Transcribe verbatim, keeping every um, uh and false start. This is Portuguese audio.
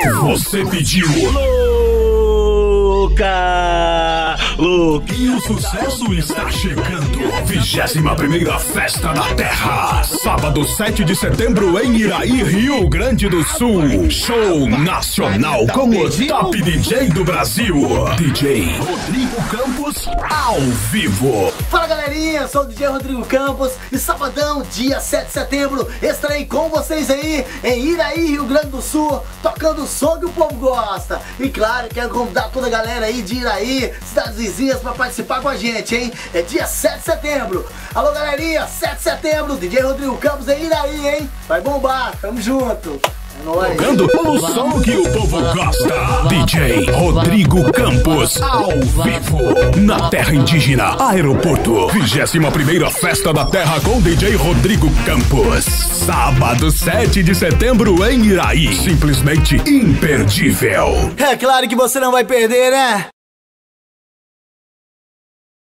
Você pediu. Louca! Louca! E o sucesso está chegando. Vigésima primeira Festa da Terra. Sábado sete de setembro em Iraí, Rio Grande do Sul. Show nacional com o top D J do Brasil. D J Rodrigo Campos ao vivo. Fala galerinha, sou o D J Rodrigo Campos e sabadão, dia sete de setembro, estarei com vocês aí em Iraí, Rio Grande do Sul, tocando o som que o povo gosta. E claro, quero convidar toda a galera aí de Iraí, cidades vizinhas, pra participar com a gente, hein? É dia sete de setembro. Alô galerinha, sete de setembro, D J Rodrigo Campos em Iraí, hein? Vai bombar, tamo junto. É nóis. Tocando o som que o povo gosta. D J Rodrigo Campos ao vivo na terra indígena, aeroporto. Vigésima primeira Festa da Terra com D J Rodrigo Campos. Sábado sete de setembro em Iraí. Simplesmente imperdível. É claro que você não vai perder, né?